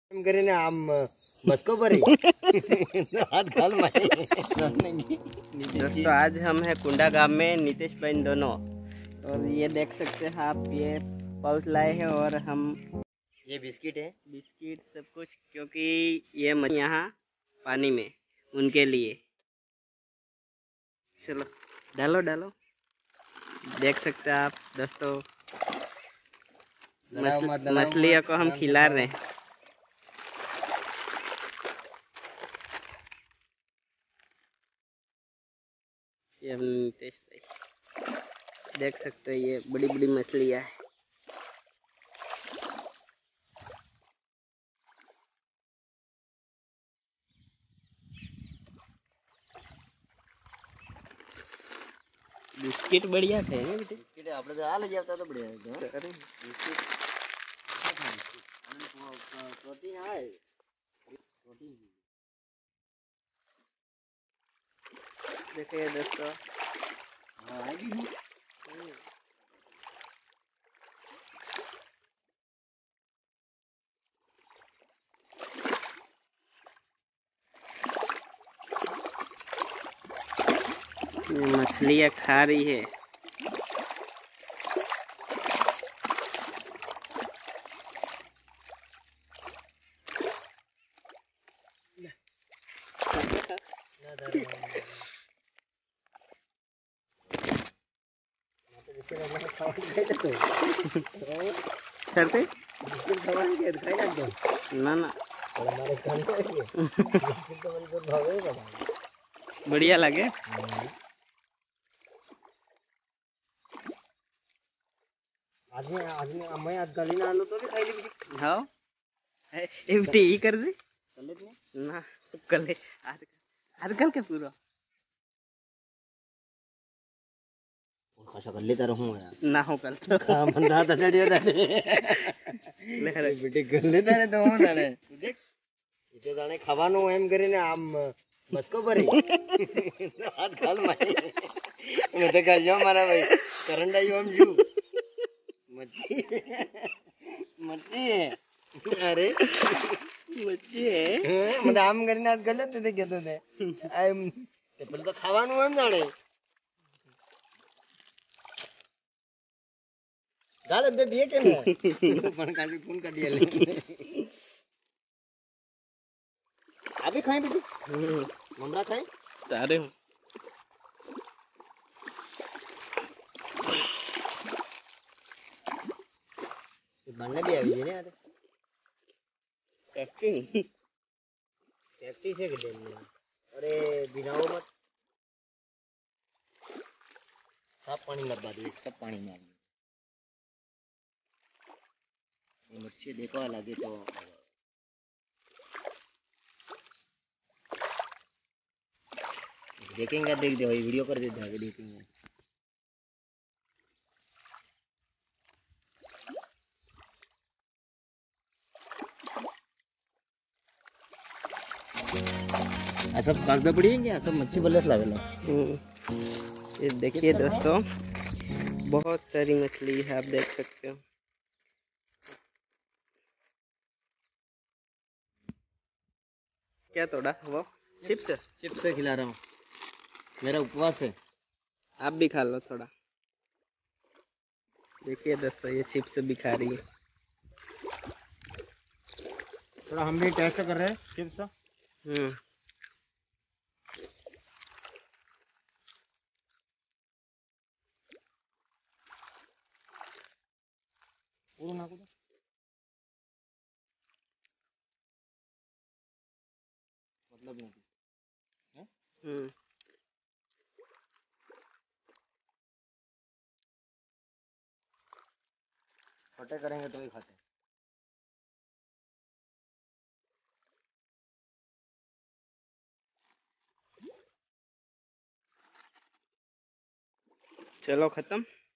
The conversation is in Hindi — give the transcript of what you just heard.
એમ કરીને આમ મસ્કો ભરી तो हाथ घाल मारे। दोस्तों आज हम हैं कुंडा गांव में नीतीश बहन दोनों, और ये देख सकते हैं आप, ये पाउच लाए हैं और हम ये बिस्किट है, बिस्किट सब कुछ, क्योंकि ये मछली यहाँ पानी में उनके लिए। चलो डालो डालो, देख सकते हैं आप दोस्तों, मछलियों को हम खिला रहे हैं। ये हम नीतीश भाई देख सकते हैं, ये बड़ी बड़ी मछलियाँ है। बिस्किट बढ़िया थे ना बेटे, बिस्किट આપણે તો આ લઈ આવતા તો બઢિયા હતો। अरे बिस्किट પ્રોટીન આવે, પ્રોટીન देखिए दोस्तों, हाँ आई भी ये मछलियाँ खा रही है। करते बिस्किट खवानी के खाई ना तो ना ना हमारे काम को है बिस्किट तो मन को भावे बड़ा बढ़िया लगे। आज में मैं आज गली ना आलो तो भी खाई ली हाँ ये बेटे यही कर दे चले ने ना, कल आज आज कल के पूरा खासा कर लेता रहूं यार ना हो कल तो काम बंदा था डडियो दाने ले रे बेटे कर लेता रे तो दाने देख इते दाने खाવાનું એમ કરીને આમ મસ્કો ભરી હાથ ઘાલ મારી मैं तो कह जो मारा भाई करंट आई हम जू मच्छी मच्छी अरे मच्छी है। मतलब आम કરીને હાથ ગલે તો તે કહેતો તે એમ તે પેલું તો ખાવાનું એમ જાણે ગાલે તે બે કે ને પણ કાજુ ફોન કરી દે લે अभी खाएं बेटी ममरा खाएं सारे बनने भी આવી છે ને યાર एक्टिंग सेफ्टी से के देने अरे गिराओ मत सब पानी लगा दिए सब पानी में ये मच्छी देखो लगे तो देखेंगे देख दे भाई वीडियो कर देते हैं देखेंगे सब कागज पड़ी हैं क्या सब मच्छी बल्ले लावेला ये देखिए दोस्तों, बहुत सारी मछली है, आप देख सकते हो। क्या तोड़ा वो चिप्स चिप्स से खिला रहा हूँ मेरा उपवास है आप भी खा लो थोड़ा। देखिए दोस्तों, ये चिप्स भी खा रही है। थोड़ा हम भी टेस्ट कर रहे हैं चिप्स मतलब नहीं छोटे करेंगे तो ही खाते हैं चलो खत्म।